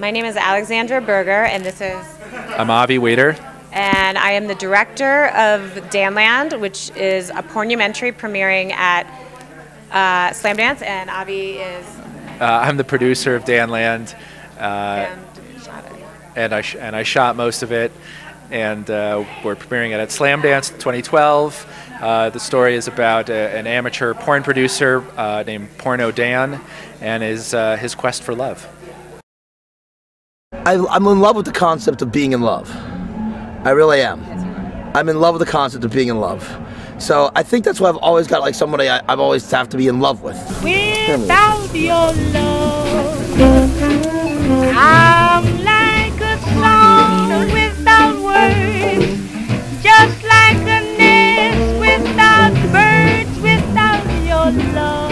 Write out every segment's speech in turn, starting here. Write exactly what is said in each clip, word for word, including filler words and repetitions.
My name is Alexandra Berger, and this is... I'm Avi Weider. And I am the director of DANLAND, which is a pornumentary premiering at uh, Slamdance, and Avi is... Uh, I'm the producer of DANLAND, uh, and, shot it. and, I sh and I shot most of it, and uh, we're premiering it at Slamdance twenty twelve. Uh, the story is about a, an amateur porn producer uh, named Porno Dan and his, uh, his quest for love. I, I'm in love with the concept of being in love. I really am. I'm in love with the concept of being in love. So I think that's why I've always got like somebody I, I've always have to be in love with. Without your love, I'm like a song without words, just like a nest without birds, without your love.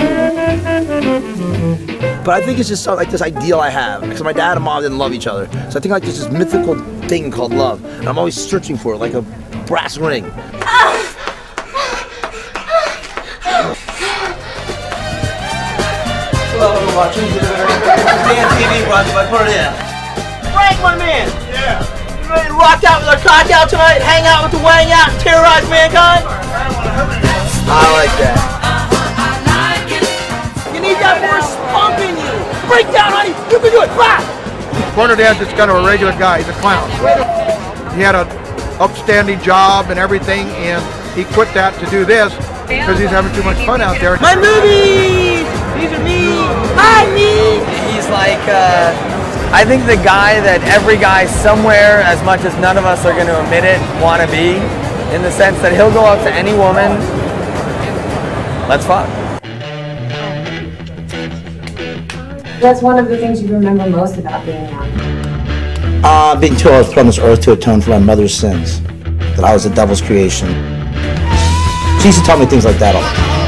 But I think it's just like this ideal I have, because my dad and mom didn't love each other. So I think like there's this mythical thing called love, and I'm always searching for it, like a brass ring. Hello, I'm watching D A N T V, brought to you by Put It In. Frank, my man! Yeah! You ready to rock out with our cock out tonight, hang out with the wang out, and terrorize mankind? I like that. You need that more spunk in you! Break down, honey! You can do it! Blah! Porno Dan's just kind of a regular guy. He's a clown. He had an upstanding job and everything, and he quit that to do this because he's having too much fun out there. My movies! These are me! Hi, me! He's like, uh, I think the guy that every guy somewhere, as much as none of us are going to admit it, want to be, in the sense that he'll go up to any woman, let's fuck. What's one of the things you remember most about being young? Uh, being told I was put on this earth to atone for my mother's sins. That I was the devil's creation. She used to tell me things like that all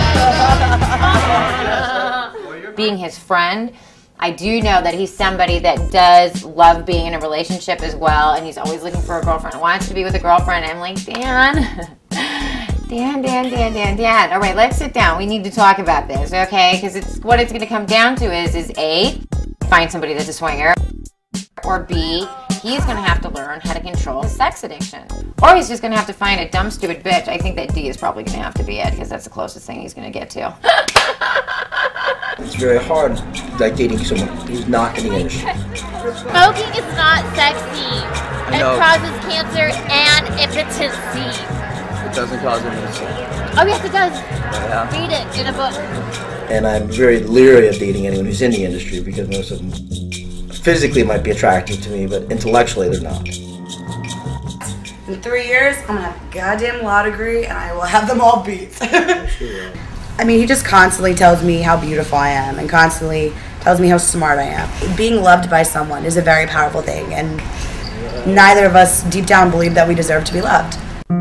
the time. Being his friend, I do know that he's somebody that does love being in a relationship as well, and he's always looking for a girlfriend. Wants to be with a girlfriend. I'm like, Dan. Dan, Dan, Dan, Dan, Dan. All right, let's sit down. We need to talk about this, okay? Because it's what it's going to come down to is, is A, find somebody that's a swinger, or B, he's going to have to learn how to control his sex addiction. Or he's just going to have to find a dumb, stupid bitch. I think that D is probably going to have to be it, because that's the closest thing he's going to get to. It's very hard, like dating someone who's not in the industry. Smoking is not sexy. It causes cancer and impotency. It doesn't cause impotency. Oh yes, it does. Yeah. Read it in a book. And I'm very leery of dating anyone who's in the industry because most of them physically might be attractive to me, but intellectually they're not. In three years, I'm gonna have a goddamn law degree and I will have them all beat. I mean, he just constantly tells me how beautiful I am and constantly tells me how smart I am. Being loved by someone is a very powerful thing, and neither of us deep down believe that we deserve to be loved.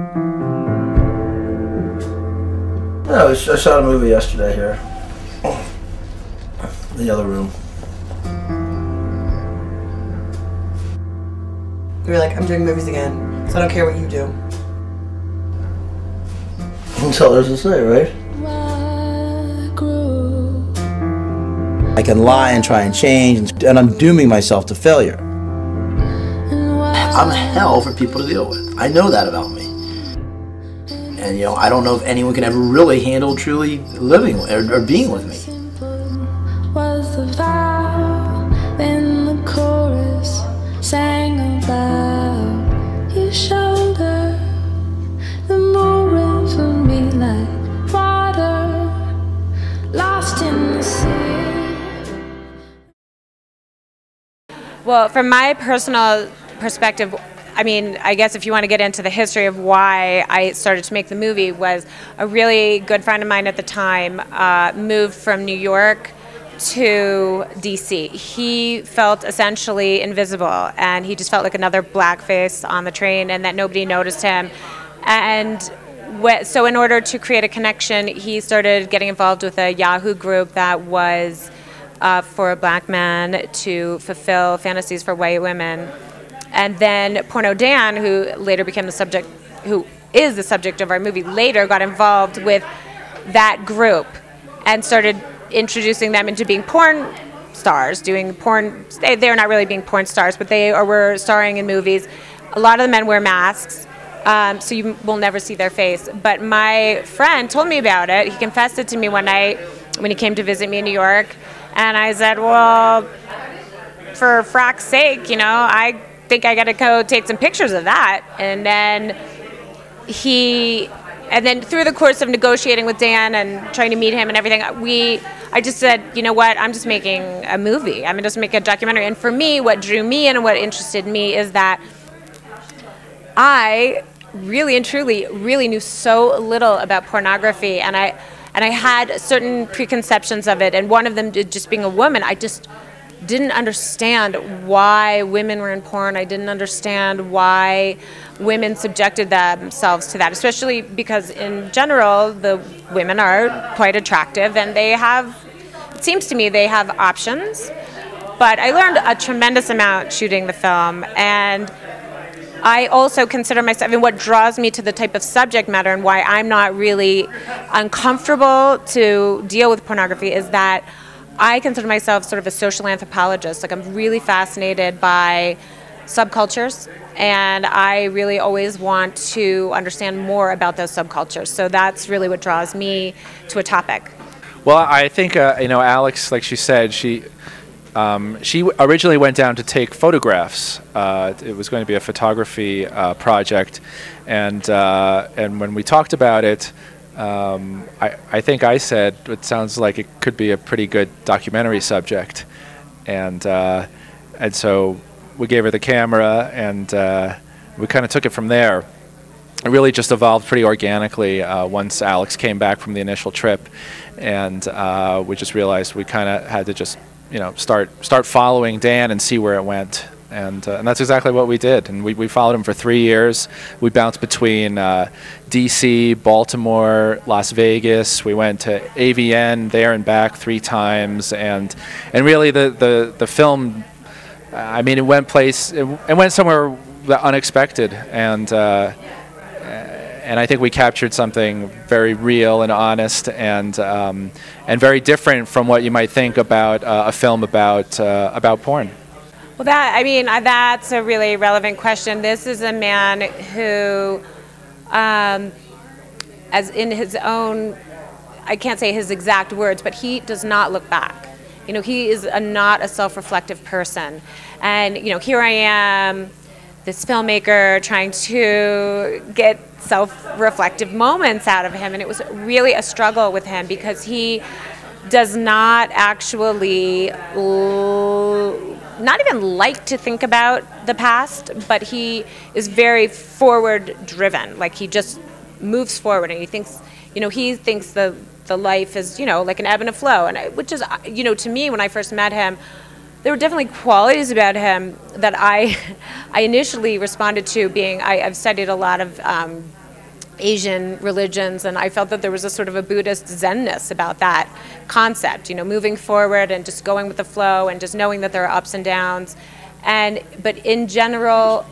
No, I shot a movie yesterday here. The other room. You were like, I'm doing movies again, so I don't care what you do. That's all there's to say, right? I can lie and try and change, and I'm dooming myself to failure. I'm hell for people to deal with. I know that about me. And you know, I don't know if anyone can ever really handle truly living or, or being with me. Was the vow, then the chorus sang about your shoulder. The moon for me like water, lost in the sea. Well, from my personal perspective, I mean, I guess if you want to get into the history of why I started to make the movie, was a really good friend of mine at the time uh, moved from New York to D C. He felt essentially invisible, and he just felt like another black face on the train, and that nobody noticed him. And so in order to create a connection, he started getting involved with a Yahoo group that was uh, for a black man to fulfill fantasies for white women. And then Porno Dan, who later became the subject, who is the subject of our movie, later got involved with that group and started introducing them into being porn stars doing porn. They, they're not really being porn stars, but they are, were starring in movies. A lot of the men wear masks, um, so you will never see their face. But my friend told me about it. He confessed it to me one night when he came to visit me in New York. And I said, well, for frack's sake, you know, I think I got to go take some pictures of that. And then he, and then through the course of negotiating with Dan and trying to meet him and everything, we, I just said, you know what, I'm just making a movie. I'm just making a documentary. And for me, what drew me in and what interested me is that I really and truly really knew so little about pornography, and I, and I had certain preconceptions of it. And one of them, just being a woman, I just didn't understand why women were in porn. I didn't understand why women subjected themselves to that, especially because in general the women are quite attractive and they have, it seems to me, they have options. But I learned a tremendous amount shooting the film, and I also consider myself, I mean, what draws me to the type of subject matter and why I'm not really uncomfortable to deal with pornography is that I consider myself sort of a social anthropologist. Like, I'm really fascinated by subcultures, and I really always want to understand more about those subcultures. So that's really what draws me to a topic. Well, I think, uh, you know, Alex, like she said, she um, she originally went down to take photographs. Uh, it was going to be a photography uh, project, and uh, and when we talked about it, Um, I, I think I said it sounds like it could be a pretty good documentary subject, and uh, and so we gave her the camera, and uh, we kind of took it from there. It really just evolved pretty organically uh, once Alex came back from the initial trip, and uh, we just realized we kind of had to just you know start start following Dan and see where it went. And, uh, and that's exactly what we did. And we, we followed him for three years. We bounced between uh, D C, Baltimore, Las Vegas. We went to A V N there and back three times. And and really the, the, the film, I mean, it went place, it, it went somewhere unexpected. And, uh, and I think we captured something very real and honest and, um, and very different from what you might think about uh, a film about, uh, about porn. Well, that, I mean, uh, that's a really relevant question. This is a man who, um, as in his own, I can't say his exact words, but he does not look back. You know, he is a, not a self-reflective person. And, you know, here I am, this filmmaker, trying to get self-reflective moments out of him. And it was really a struggle with him because he does not actually l not even like to think about the past, but he is very forward driven. Like, he just moves forward, and he thinks, you know, he thinks the the life is, you know, like an ebb and a flow. And I, which is, you know, to me, when I first met him, there were definitely qualities about him that I I initially responded to, being I, I've studied a lot of um, Asian religions, and I felt that there was a sort of a Buddhist Zenness about that concept, you know, moving forward and just going with the flow and just knowing that there are ups and downs. And but in general,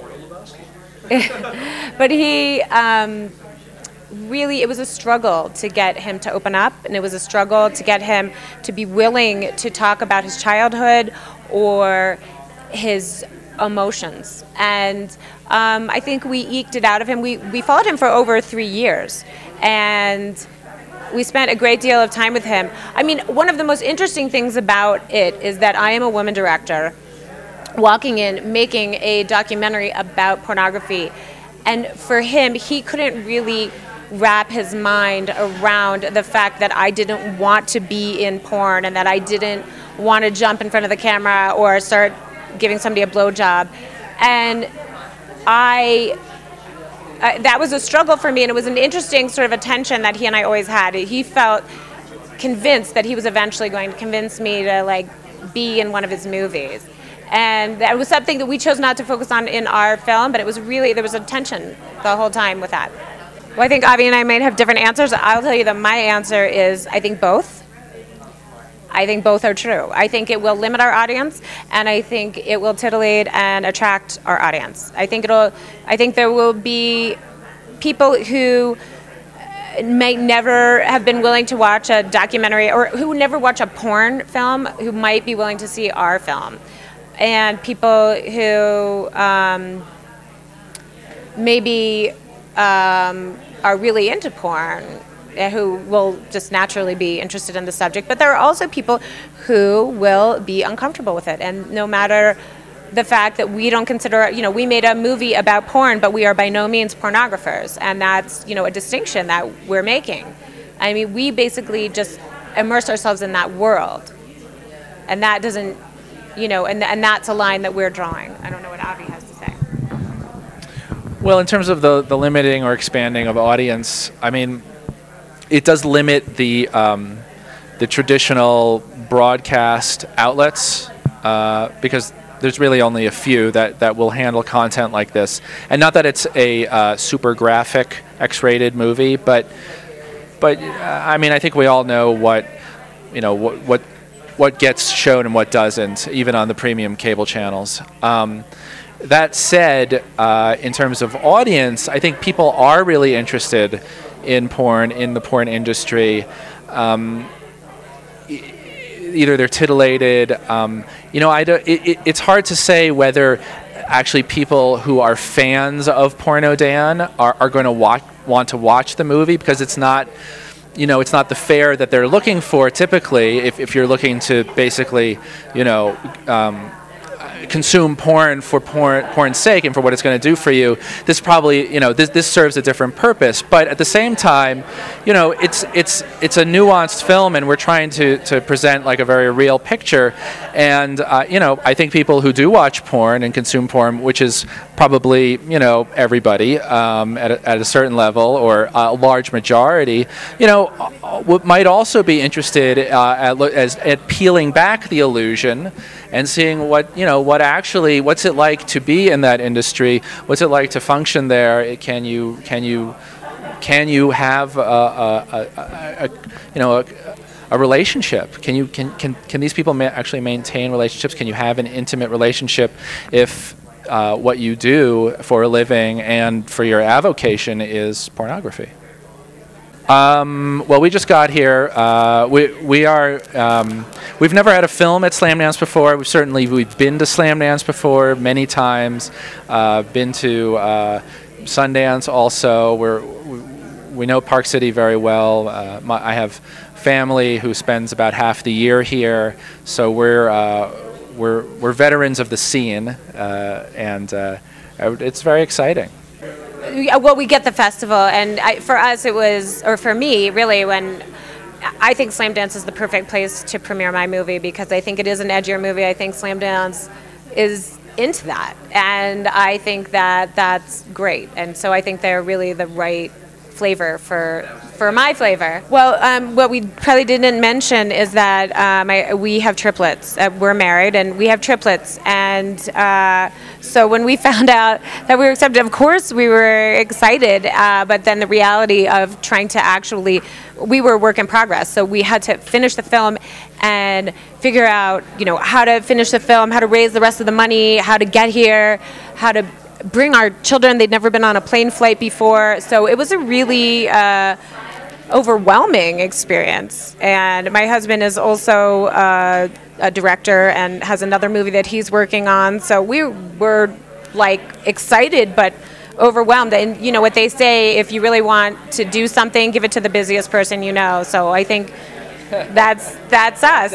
but he um, really, it was a struggle to get him to open up, and it was a struggle to get him to be willing to talk about his childhood or his emotions. And um, I think we eked it out of him. We, we followed him for over three years, and we spent a great deal of time with him. I mean, one of the most interesting things about it is that I am a woman director walking in, making a documentary about pornography. And for him, he couldn't really wrap his mind around the fact that I didn't want to be in porn and that I didn't want to jump in front of the camera or start giving somebody a blowjob. And I, uh, that was a struggle for me, and it was an interesting sort of a tension that he and I always had. He felt convinced that he was eventually going to convince me to, like, be in one of his movies. And that was something that we chose not to focus on in our film, but it was really, there was a tension the whole time with that. Well, I think Avi and I might have different answers. I'll tell you that my answer is, I think both. I think both are true. I think it will limit our audience, and I think it will titillate and attract our audience. I think it'll, I think there will be people who might never have been willing to watch a documentary, or who would never watch a porn film, who might be willing to see our film. And people who um, maybe um, are really into porn, who will just naturally be interested in the subject. But there are also people who will be uncomfortable with it. And no matter the fact that we don't consider, you know, we made a movie about porn, but we are by no means pornographers. And that's, you know, a distinction that we're making. I mean, we basically just immerse ourselves in that world. And that doesn't, you know, and, and that's a line that we're drawing. I don't know what Avi has to say. Well, in terms of the, the limiting or expanding of audience, I mean, it does limit the um, the traditional broadcast outlets uh, because there's really only a few that, that will handle content like this. And not that it's a uh, super graphic X-rated movie, but but uh, I mean, I think we all know what you know what what what gets shown and what doesn't, even on the premium cable channels. Um, that said, uh, in terms of audience, I think people are really interested in porn, in the porn industry. Um, either they're titillated. Um, you know, I do, it, it, it's hard to say whether actually people who are fans of Porno Dan are, are going to watch, want to watch the movie, because it's not, you know, it's not the fare that they're looking for typically. If, if you're looking to basically, you know, um, consume porn for porn porn's sake and for what it's going to do for you, this probably, you know, this this serves a different purpose. But at the same time, you know, it's it's it's a nuanced film, and we're trying to to present like a very real picture. And uh, you know, I think people who do watch porn and consume porn, which is probably, you know, everybody um, at a, at a certain level, or a large majority, you know, might also be interested uh, at, as, at peeling back the illusion and seeing what, you know, what actually, what's it like to be in that industry? What's it like to function there? Can you, can you, can you have a, a, a, a you know, a, a relationship? Can you, can, can, can these people ma actually maintain relationships? Can you have an intimate relationship if uh, what you do for a living and for your avocation is pornography? Um, well, we just got here. Uh, we we are um, we've never had a film at Slamdance before. We've certainly we've been to Slamdance before many times. Uh, been to uh, Sundance also. We're we, we know Park City very well. Uh, my, I have family who spends about half the year here, so we're uh, we're we're veterans of the scene, uh, and uh, it's very exciting. Well, we get the festival, and I, for us it was, or for me really, when I think Slamdance is the perfect place to premiere my movie, because I think it is an edgier movie. I think Slamdance is into that, and I think that that's great, and so I think they're really the right flavor for for my flavor. Well, um, what we probably didn't mention is that um, I, we have triplets. Uh, we're married, and we have triplets, and uh, so when we found out that we were accepted, of course we were excited, uh, but then the reality of trying to actually, we were a work in progress, so we had to finish the film and figure out, you know, how to finish the film, how to raise the rest of the money, how to get here, how to bring our children. They'd never been on a plane flight before, so it was a really uh, overwhelming experience. And my husband is also uh, a director and has another movie that he's working on, so we were like excited but overwhelmed. And you know what they say, if you really want to do something, give it to the busiest person you know. So I think that's that's us.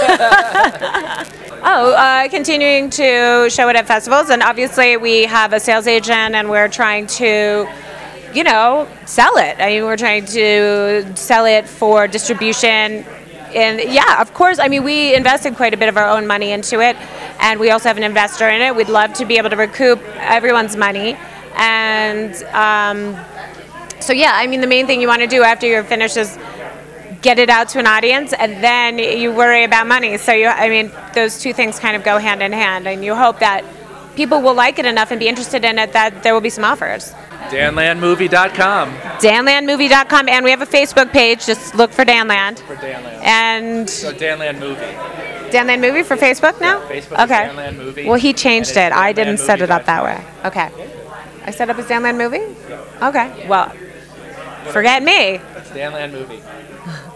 Oh, uh, continuing to show it at festivals, and obviously we have a sales agent, and we're trying to, you know, sell it. I mean, we're trying to sell it for distribution. And yeah, of course, I mean, we invested quite a bit of our own money into it, and we also have an investor in it. We'd love to be able to recoup everyone's money. And um, so yeah, I mean, the main thing you want to do after you're finished is get it out to an audience, and then you worry about money. So you, I mean, those two things kind of go hand in hand, and you hope that people will like it enough and be interested in it that there will be some offers. Dan Land Movie dot com. Dan Land Movie dot com, and we have a Facebook page. Just look for DanLand. For DanLand. And so DanLand Movie. DanLand Movie for Facebook now? Yeah, Facebook okay. is DanLand Movie. Well, he changed it. I didn't set it up that way. Okay. I set up as DanLand Movie? Okay. Well, Forget me. It's DANLAND movie.